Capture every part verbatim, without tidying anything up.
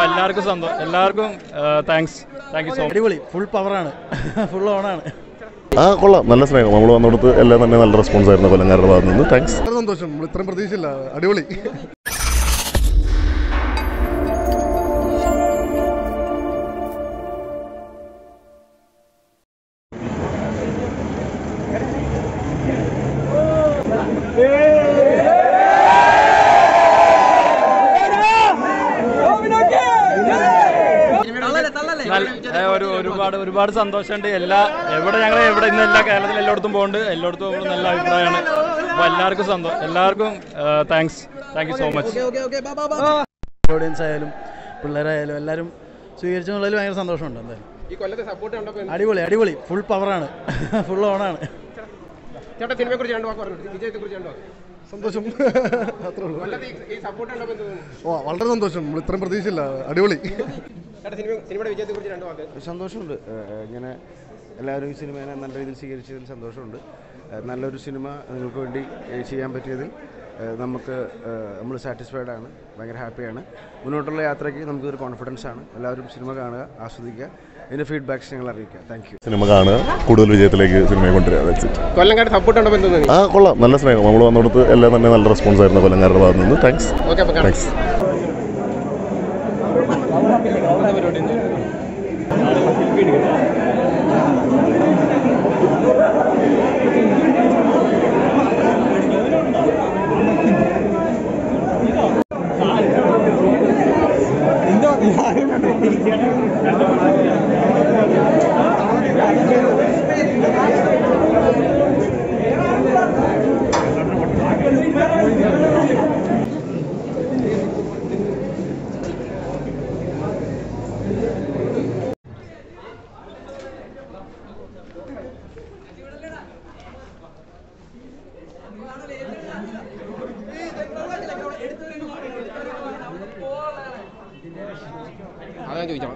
അപ്പോൾ എല്ലാവർക്കും സന്തോഷം, എല്ലാവർക്കും thanks thank you so much. അടിപൊളി, ഫുൾ പവറാണ്, ഫുൾ ഓണാണ്. ആ കൊള്ളാം, നല്ല സ്നേഹം. നമ്മൾ വന്നിടത്ത് എല്ലാം തന്നെ നല്ല റെസ്പോൺസ് ആയിരുന്നു കൊല്ലംകാരുടെ ഭാഗത്ത് നിന്ന്. താങ്ക്സ്. സന്തോഷം, നമ്മൾ ഇത്രയും പ്രതീക്ഷയില്ല. അടിപൊളി. ഒരു ഒരുപാട് ഒരുപാട് സന്തോഷമുണ്ട്. എല്ലാ എവിടെ ഞങ്ങൾ എവിടെ ഇന്ന് എല്ലാ കേരളത്തിൽ എല്ലായിടത്തും പോകുന്നുണ്ട്, എല്ലായിടത്തും നമ്മൾ നല്ല അഭിപ്രായമാണ്. അപ്പോൾ എല്ലാവർക്കും സന്തോഷം, എല്ലാവർക്കും thanks thank you so much. Audience ആയാലും പിള്ളേരായാലും എല്ലാവരും സ്വീകരിച്ചെന്നുള്ളതിൽ ഭയങ്കര സന്തോഷമുണ്ട്. എന്തായാലും അടിപൊളി, അടിപൊളി, ഫുൾ പവറാണ്, ഫുൾ ഓണാണ്. സന്തോഷം, വളരെ സന്തോഷം, നമ്മൾ ഇത്രയും പ്രതീക്ഷയില്ല. അടിപൊളി. സന്തോഷമുണ്ട്. ഇങ്ങനെ എല്ലാവരും ഈ സിനിമയെ നല്ല രീതിയിൽ സ്വീകരിച്ചതിൽ സന്തോഷമുണ്ട്. നല്ലൊരു സിനിമ നിങ്ങൾക്ക് വേണ്ടി ചെയ്യാൻ പറ്റിയതിൽ നമുക്ക് നമ്മൾ സാറ്റിസ്ഫൈഡ് ആണ്, ഭയങ്കര ഹാപ്പിയാണ്. മുന്നോട്ടുള്ള യാത്രയ്ക്ക് നമുക്കൊരു കോൺഫിഡൻസ് ആണ്. എല്ലാവരും സിനിമ കാണുക, ആസ്വദിക്കുക, ഇതിൻ്റെ ഫീഡ്ബാക്ക്സ് ഞങ്ങൾ അറിയിക്കുക. Thank you. സിനിമ കാണുക, കൂടുതൽ വിജയത്തിലേക്ക് സിനിമയെ കൊണ്ടുവരിക. കൊല്ലംകാരുടെ സപ്പോർട്ട് ഉണ്ടോ? ആ കൊള്ളാം, നല്ല സ്നേഹം. നമ്മൾ വന്നിടത്ത് എല്ലാം തന്നെ നല്ല റെസ്പോൺസ് ആയിരുന്നു കൊല്ലംകാരുടെ ഭാഗത്ത് നിന്ന്. താങ്ക്സ്. താങ്ക്സ്. അതാ ചോദിച്ചോ,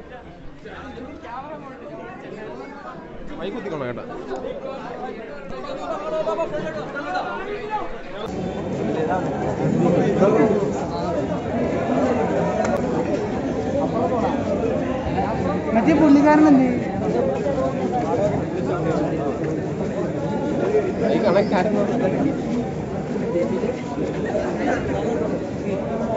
കുത്തിക്കോളാം കേട്ടോ. മറ്റേ പുള്ളിക്കാരനല്ലേ കണക്കായിരുന്നു.